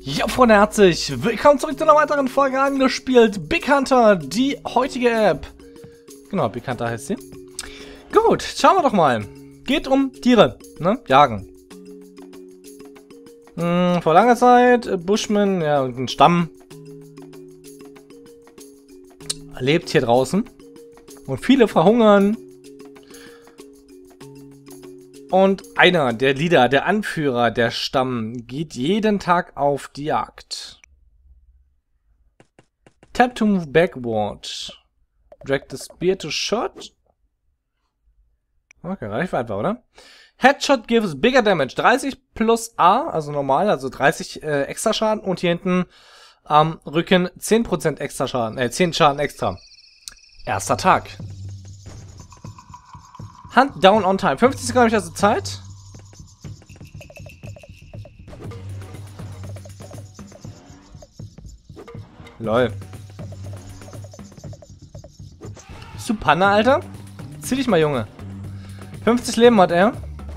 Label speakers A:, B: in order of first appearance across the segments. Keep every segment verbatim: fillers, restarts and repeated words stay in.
A: Ja, Freunde, herzlich willkommen zurück zu einer weiteren Folge angespielt. Big Hunter, die heutige App. Genau, Big Hunter heißt sie. Gut, schauen wir doch mal. Geht um Tiere, ne? Jagen. Hm, vor langer Zeit, Bushman, ja, ein Stamm, lebt hier draußen. Und viele verhungern. Und einer der Leader, der Anführer der Stamm, geht jeden Tag auf die Jagd. Tap to move backward. Drag the spear to shot. Okay, relativ einfach, oder? Headshot gives bigger damage. dreißig plus A, also normal, also dreißig äh, extra Schaden. Und hier hinten am Rücken zehn Prozent extra Schaden, äh, zehn Schaden extra. Erster Tag. Hunt down on time. fünfzig Sekunden habe ich also Zeit. Lol. Bist du Panne, Alter? Zieh dich mal, Junge. fünfzig Leben hat er.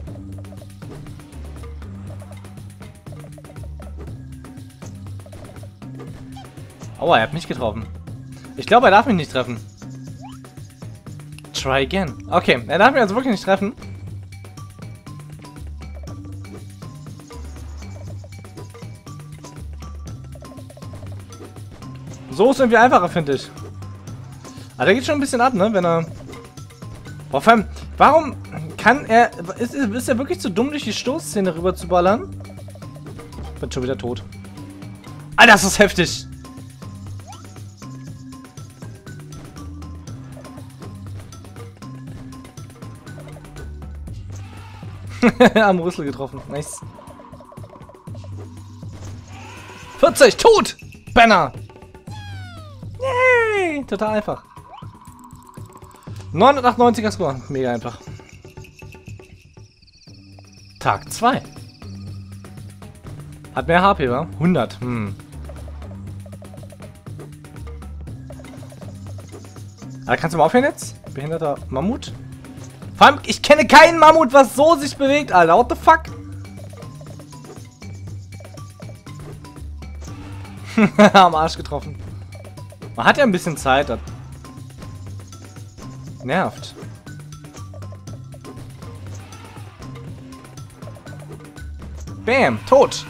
A: Aua, er hat mich getroffen. Ich glaube, er darf mich nicht treffen. Try again. Okay, er darf mich also wirklich nicht treffen. So ist irgendwie einfacher, finde ich. Aber der geht schon ein bisschen ab, ne? Wenn er... Boah, vor allem, warum kann er... Ist, ist er wirklich zu dumm, durch die Stoßszene rüber zu ballern? Bin schon wieder tot. Alter, das ist heftig! Am Rüssel getroffen. Nice. vierzig, tot! Banner! Yay! Total einfach. neunhundertachtundneunziger Score. Mega einfach. Tag zwei. Hat mehr H P, wa? hundert. Hm. Aber kannst du mal aufhören jetzt? Behinderter Mammut? Vor allem, ich kenne keinen Mammut, was so sich bewegt, Alter. What the fuck? Am Arsch getroffen. Man hat ja ein bisschen Zeit. Das nervt. Bam, tot.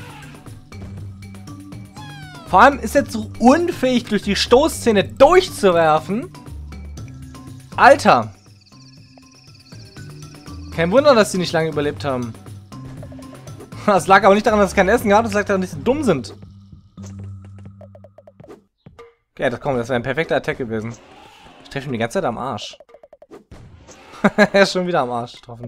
A: Vor allem ist er so unfähig, durch die Stoßzähne durchzuwerfen. Alter. Kein Wunder, dass sie nicht lange überlebt haben. Das lag aber nicht daran, dass es kein Essen gab, das lag daran, dass sie dumm sind. Okay, das, komm, das wäre ein perfekter Attack gewesen. Ich treffe ihn die ganze Zeit am Arsch. Er ist schon wieder am Arsch getroffen.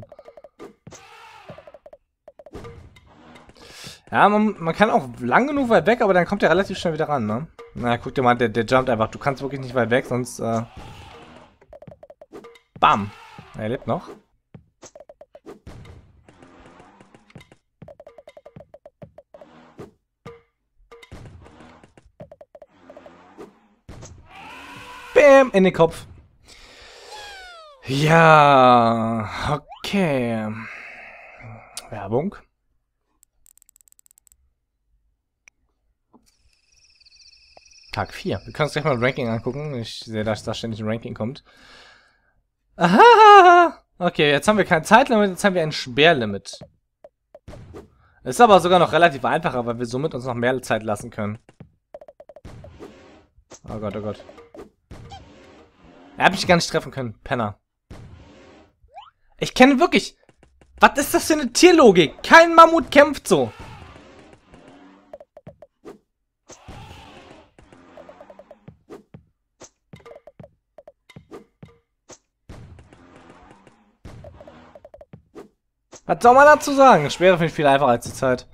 A: Ja, man, man kann auch lang genug weit weg, aber dann kommt er relativ schnell wieder ran, ne? Na, guck dir mal, der, der jumpt einfach. Du kannst wirklich nicht weit weg, sonst, äh... Bam! Er lebt noch. Bam! In den Kopf. Ja, okay. Werbung. Tag vier. Wir können uns gleich mal ein Ranking angucken. Ich sehe, dass da ständig ein Ranking kommt. Aha! Okay, jetzt haben wir kein Zeitlimit, jetzt haben wir ein Sperrlimit. Ist aber sogar noch relativ einfacher, weil wir somit uns noch mehr Zeit lassen können. Oh Gott, oh Gott. Er hat mich gar nicht treffen können, Penner. Ich kenne wirklich... Was ist das für eine Tierlogik? Kein Mammut kämpft so. Was soll man dazu sagen? Schwere finde ich viel einfacher als die Zeit.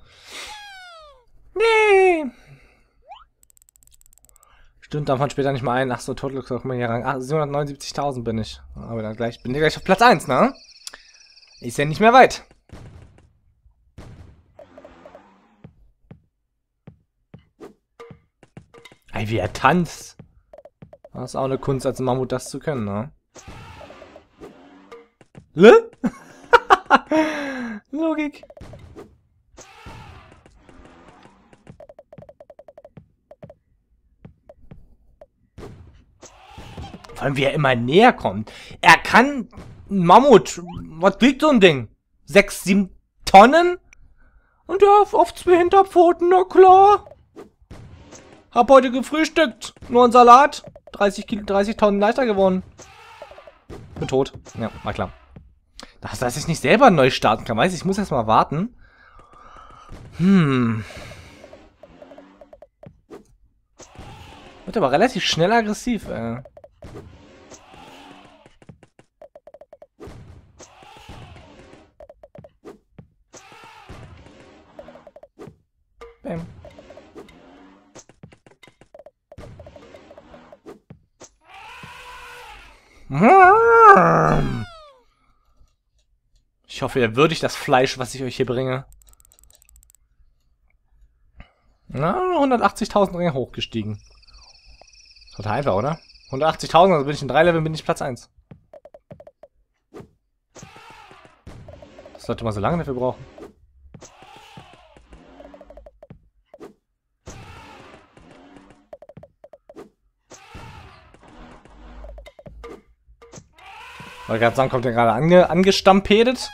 A: Nee. Stimmt, davon später nicht mal ein. Ach so, Total Clock mal hier ran. Ach, siebenhundertneunundsiebzigtausend bin ich. Aber dann gleich, bin ich gleich auf Platz eins, ne? Ist ja nicht mehr weit. Ey, wie er tanzt. Das ist auch eine Kunst, als Mammut das zu können, ne? Le? Logik. Vor allem, wie er immer näher kommt. Er kann... Mammut, was wiegt so ein Ding? Sechs, sieben Tonnen? Und er auf, auf zwei Hinterpfoten, na klar. Hab heute gefrühstückt. Nur ein Salat. dreißig Kilo, dreißig Tonnen leichter geworden. Bin tot. Ja, war klar. Das, dass ich nicht selber neu starten kann, weiß ich, ich muss erst mal warten. Hm. Wird aber relativ schnell aggressiv, ey. Bam. Ich hoffe, ihr würdigt das Fleisch, was ich euch hier bringe. Na, hundertachtzigtausend Ringe hochgestiegen. Total einfach, oder? hundertachtzigtausend, also bin ich in drei Leveln, bin ich Platz eins. Das sollte man so lange dafür brauchen. Wollte gerade sagen, kommt der gerade ange angestampedet.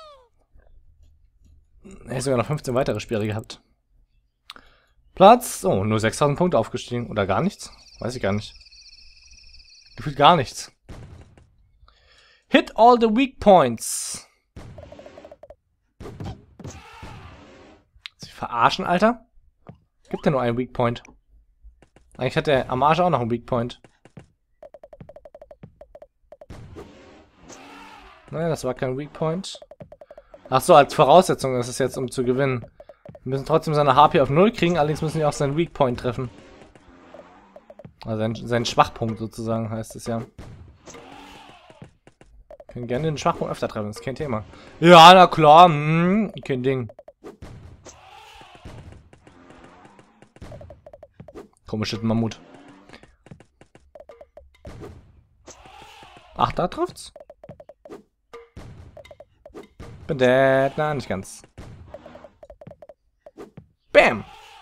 A: Er hat sogar noch fünfzehn weitere Spiele gehabt. Platz. Oh, nur sechstausend Punkte aufgestiegen. Oder gar nichts? Weiß ich gar nicht. Gefühlt gar nichts. Hit all the weak points. Sie verarschen, Alter? Gibt ja nur einen Weak Point. Eigentlich hat der am Arsch auch noch einen Weak Point. Nein, das war kein Weak Point. Ach so, als Voraussetzung ist es jetzt, um zu gewinnen. Wir müssen trotzdem seine H P auf null kriegen, allerdings müssen wir auch seinen Weak Point treffen. Also seinen, seinen Schwachpunkt sozusagen heißt es ja. Wir können gerne den Schwachpunkt öfter treffen, das ist kein Thema. Ja, na klar, hm, kein Ding. Komisches Mammut. Ach, da trifft's? Bin dead. Na, nicht ganz. Bam!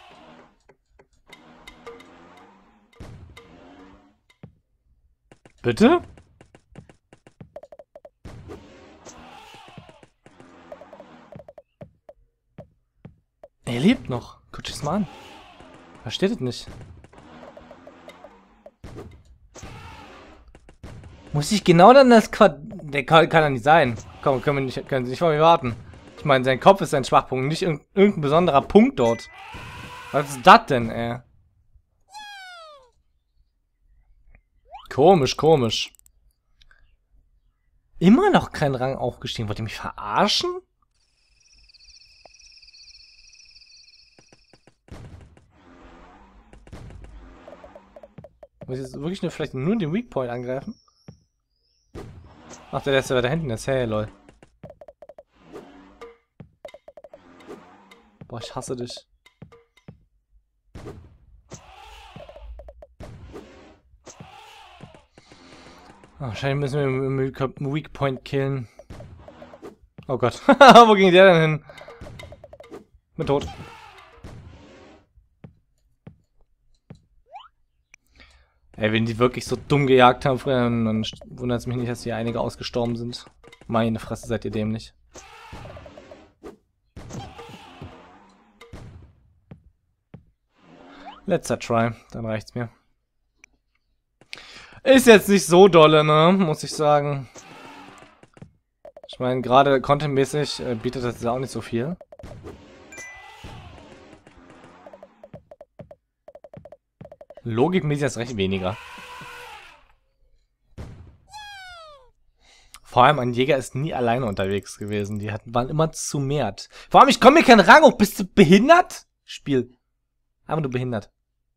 A: Bitte? Er lebt noch. Guck es mal an. Versteht es nicht. Muss ich genau dann das Quad... Der kann, kann ja nicht sein. Komm, können, wir nicht, können Sie nicht vor mir warten. Ich meine, sein Kopf ist sein Schwachpunkt, nicht irg irgendein besonderer Punkt dort. Was ist das denn, ey? Komisch, komisch. Immer noch kein Rang aufgestiegen. Wollt ihr mich verarschen? Muss ich jetzt wirklich nur vielleicht nur den Weak Point angreifen? Ach, der ist ja da hinten, ist hey, lol. Boah, ich hasse dich. Oh, wahrscheinlich müssen wir im Weak Point killen. Oh Gott. Wo ging der denn hin? Bin tot. Ey, wenn die wirklich so dumm gejagt haben früher, dann wundert es mich nicht, dass hier einige ausgestorben sind. Meine Fresse, seid ihr dämlich. Letzter Try, dann reicht's mir. Ist jetzt nicht so dolle, ne, muss ich sagen. Ich meine, gerade contentmäßig äh, bietet das ja auch nicht so viel. Logikmäßig ist recht weniger. Vor allem ein Jäger ist nie alleine unterwegs gewesen. Die hatten, waren immer zu mehrt. Vor allem, ich komme mir keinen Rang hoch. Bist du behindert? Spiel. Aber du behindert.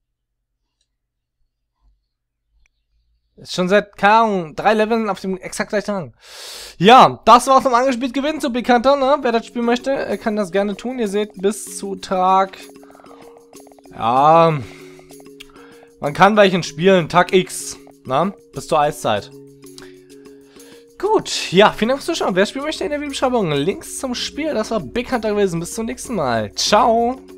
A: Ist schon seit, keine Ahnung, drei Leveln auf dem exakt gleichen Rang. Ja, das war's vom Angespielt Gewinnen zu Bekannter, ne? Wer das spielen möchte, kann das gerne tun. Ihr seht, bis zu Tag... Ja... Man kann welchen spielen, Tag X, na? Bis zur Eiszeit. Gut, ja, vielen Dank fürs Zuschauen. Wer spielen möchte, in der Videobeschreibung Links zum Spiel. Das war Big Hunter gewesen. Bis zum nächsten Mal. Ciao!